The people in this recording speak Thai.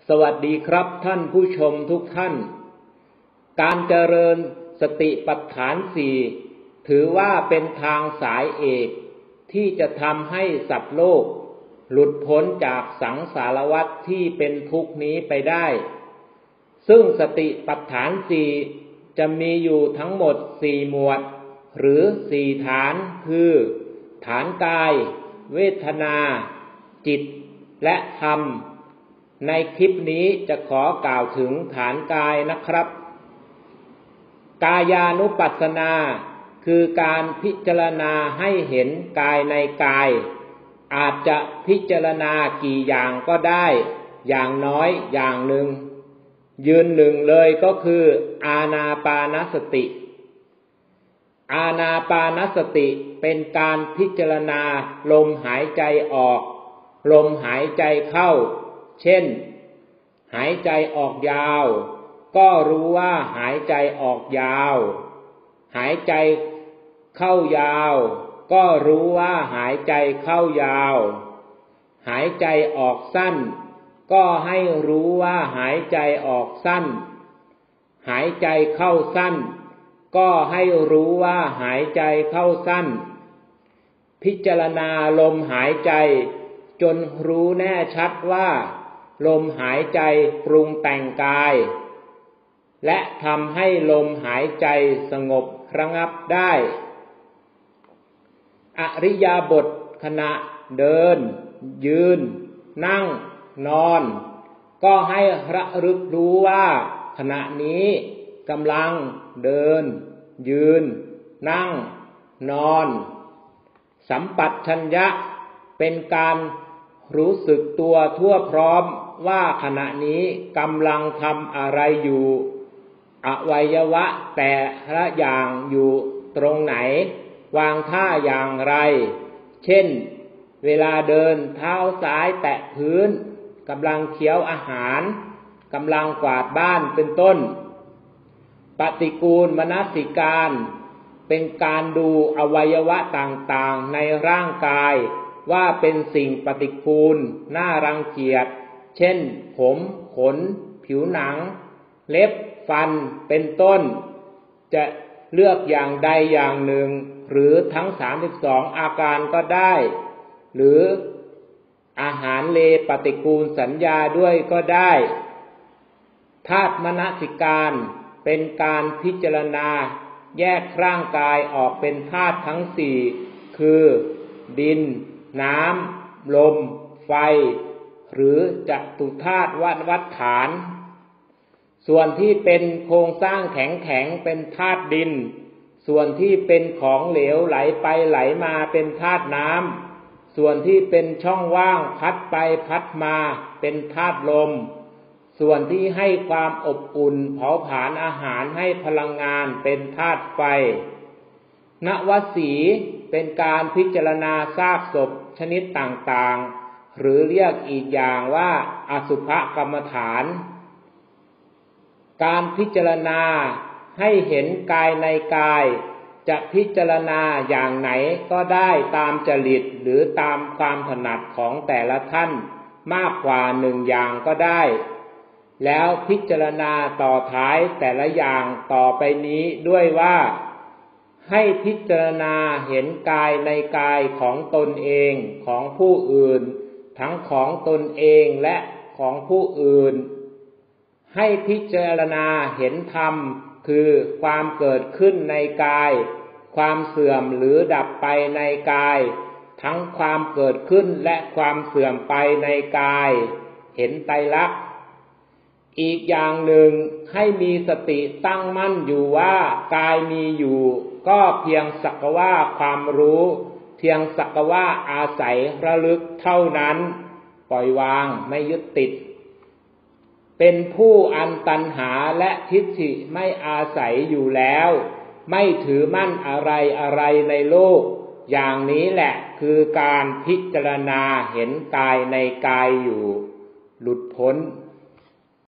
สวัสดีครับท่านผู้ชมทุกท่านการเจริญสติปัฏฐานสี่ถือว่าเป็นทางสายเอกที่จะทำให้สัตว์โลกหลุดพ้นจากสังสารวัฏที่เป็นทุกข์นี้ไปได้ซึ่งสติปัฏฐานสี่จะมีอยู่ทั้งหมด4หมวดหรือ4ฐานคือฐานกายเวทนาจิตและธรรมในคลิปนี้จะขอกล่าวถึงฐานกายนะครับกายานุปัสสนาคือการพิจารณาให้เห็นกายในกายอาจจะพิจารณากี่อย่างก็ได้อย่างน้อยอย่างหนึ่งยืนหนึ่งเลยก็คืออานาปานสติอานาปานสติเป็นการพิจารณาลมหายใจออกลมหายใจเข้าเช่นหายใจออกยาวก็รู้ว่าหายใจออกยาวหายใจเข้ายาวก็รู้ว่าหายใจเข้ายาวหายใจออกสั้นก็ให้รู้ว่าหายใจออกสั้นหายใจเข้าสั้นก็ให้รู้ว่าหายใจเข้าสั้นพิจารณาลมหายใจจนรู้แน่ชัดว่าลมหายใจปรุงแต่งกายและทำให้ลมหายใจสงบระงับได้อริยบทขณะเดินยืนนั่งนอนก็ให้ระลึกรู้ว่าขณะนี้กำลังเดินยืนนั่งนอนสัมปชัญญะเป็นการรู้สึกตัวทั่วพร้อมว่าขณะนี้กำลังทำอะไรอยู่อวัยวะแต่ละอย่างอยู่ตรงไหนวางท่าอย่างไรเช่นเวลาเดินเท้าซ้ายแตะพื้นกำลังเคี้ยวอาหารกำลังกวาดบ้านเป็นต้นปฏิกูลมนสิการเป็นการดูอวัยวะต่างๆในร่างกายว่าเป็นสิ่งปฏิกูลน่ารังเกียจเช่นผมขนผิวหนังเล็บฟันเป็นต้นจะเลือกอย่างใดอย่างหนึ่งหรือทั้ง32อาการก็ได้หรืออาหารเลปฏิกูลสัญญาด้วยก็ได้ธาตุมนสิการเป็นการพิจารณาแยกร่างกายออกเป็นธาตุทั้ง4คือดินน้ำลมไฟหรือจัตุธาตุวัฏฐานส่วนที่เป็นโครงสร้างแข็งๆเป็นธาตุดินส่วนที่เป็นของเหลวไหลไปไหลมาเป็นธาตุน้ำส่วนที่เป็นช่องว่างพัดไปพัดมาเป็นธาตุลมส่วนที่ให้ความอบอุ่นเผาผลาญอาหารให้พลังงานเป็นธาตุไฟนวสีเป็นการพิจารณาซากศพชนิดต่างๆหรือเรียกอีกอย่างว่าอสุภกรรมฐานการพิจารณาให้เห็นกายในกายจะพิจารณาอย่างไหนก็ได้ตามจริตหรือตามความถนัดของแต่ละท่านมากกว่า1อย่างก็ได้แล้วพิจารณาต่อท้ายแต่ละอย่างต่อไปนี้ด้วยว่าให้พิจารณาเห็นกายในกายของตนเองของผู้อื่นทั้งของตนเองและของผู้อื่นให้พิจารณาเห็นธรรมคือความเกิดขึ้นในกายความเสื่อมหรือดับไปในกายทั้งความเกิดขึ้นและความเสื่อมไปในกายเห็นไตรลักษณ์อีกอย่างหนึ่งให้มีสติตั้งมั่นอยู่ว่ากายมีอยู่ก็เพียงสักว่าความรู้เพียงสักว่าอาศัยระลึกเท่านั้นปล่อยวางไม่ยึดติดเป็นผู้อันตัณหาและทิฏฐิไม่อาศัยอยู่แล้วไม่ถือมั่นอะไรในโลกอย่างนี้แหละคือการพิจารณาเห็นกายในกายอยู่หลุดพ้น